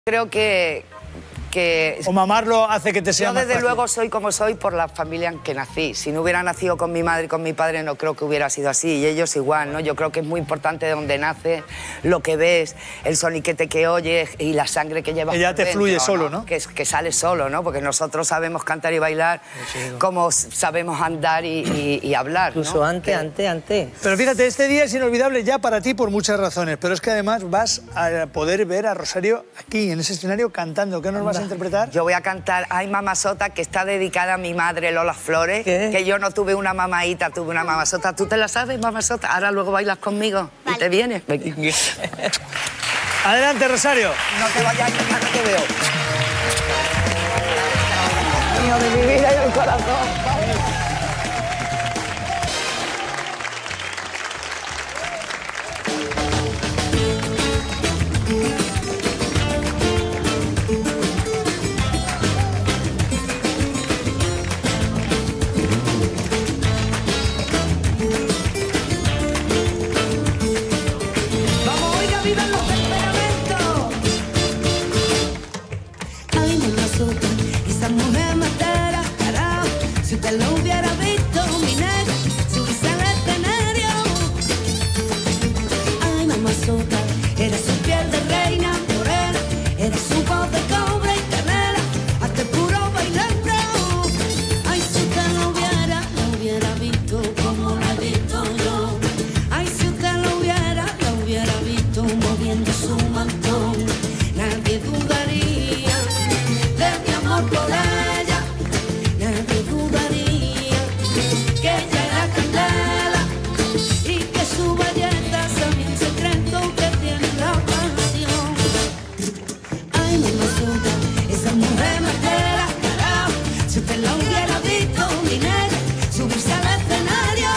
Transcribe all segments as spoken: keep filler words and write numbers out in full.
Creo que, que... ¿O mamarlo hace que te sea Yo más desde fácil? luego soy como soy por la familia en que nací. Si no hubiera nacido con mi madre y con mi padre no creo que hubiera sido así. Y ellos igual, ¿no? Yo creo que es muy importante de dónde naces, lo que ves, el soniquete que oyes y la sangre que llevas. Que ya por te dentro, fluye solo, ¿no? Que, que sale solo, ¿no? Porque nosotros sabemos cantar y bailar como sabemos andar y, y, y hablar, ¿no? Incluso antes, que... antes, antes. Pero fíjate, este día es inolvidable ya para ti por muchas razones, pero es que además vas a poder ver a Rosario aquí, en ese escenario, cantando. ¿Qué nos vas a interpretar? Yo voy a cantar Ay Mamazota, que está dedicada a mi madre Lola Flores. ¿Qué? Que yo no tuve una mamaíta, tuve una mamazota. ¿Tú te la sabes, Mamazota? Ahora luego bailas conmigo. Vale. Y te vienes. Adelante, Rosario. No te vayas, ya no te veo. Mío de mi vida y el corazón. Esa mujer me altera, carajo. Si usted lo hubiera visto, mi negra, subirse al escenario. Ay, mamazota, era su piel de reina morena, era su voz de cobre y canela, hasta el puro bailando. Ay, si usted lo hubiera, lo hubiera visto como la he visto yo. Ay, si usted lo hubiera, lo hubiera visto moviendo su mantón. Nadie dudaría por ella, nadie dudaría que ella era candela y que su belleza sabía un secreto que tiene la pasión. Ay, mamazota, esa mujer me altera, carajo. Si usted la hubiera visto, mi negra, subirse al escenario.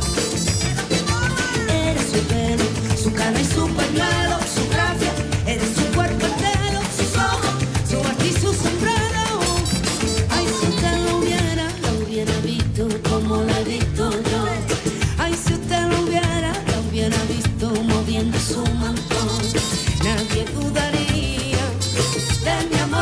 Era su pelo, su cara y su pañuelo, su gracia, era su cuerpo entero, sus ojos, su arte y su sombrero. Como la he visto yo. Ay, si usted lo hubiera, lo hubiera visto moviendo su mantón. Nadie dudaría de mi amor.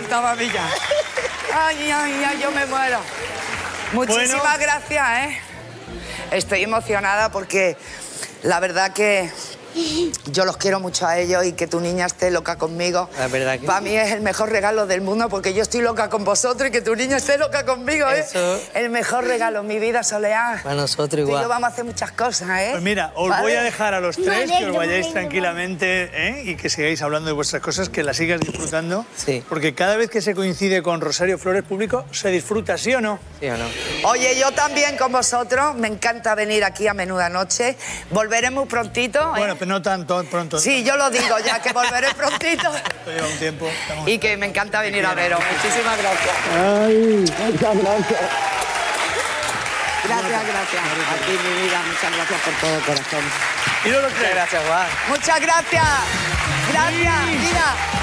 faltaba a mí ya. Ay, ay, ay, yo me muero. Muchísimas Bueno. gracias, ¿eh? Estoy emocionada porque la verdad que yo los quiero mucho a ellos y que tu niña esté loca conmigo. La verdad que para sí. mí es el mejor regalo del mundo porque yo estoy loca con vosotros y que tu niña esté loca conmigo, ¿eh? Eso. El mejor regalo, mi vida, Soleá. Para nosotros Tú y igual. yo vamos a hacer muchas cosas, ¿eh? Pues mira, os ¿Vale? voy a dejar a los tres Me que os alegro, vayáis me alegro. tranquilamente, ¿eh? Y que sigáis hablando de vuestras cosas, que las sigas disfrutando. Sí. Porque cada vez que se coincide con Rosario Flores Público, se disfruta, ¿sí o no? ¿Sí o no? Oye, yo también con vosotros. Me encanta venir aquí a Menuda Noche. Volveremos prontito, ¿eh? Bueno, pero no tanto pronto. Sí, yo lo digo ya, que volveré prontito. Esto lleva un tiempo. Estamos- Y que me encanta venir a veros. Muchísimas gracias. Ay, muchas gracias. Gracias, gracias. A ti, mi vida. Muchas gracias por todo, corazón. Y los tres. Gracias, Juan. Muchas gracias. Gracias, vida.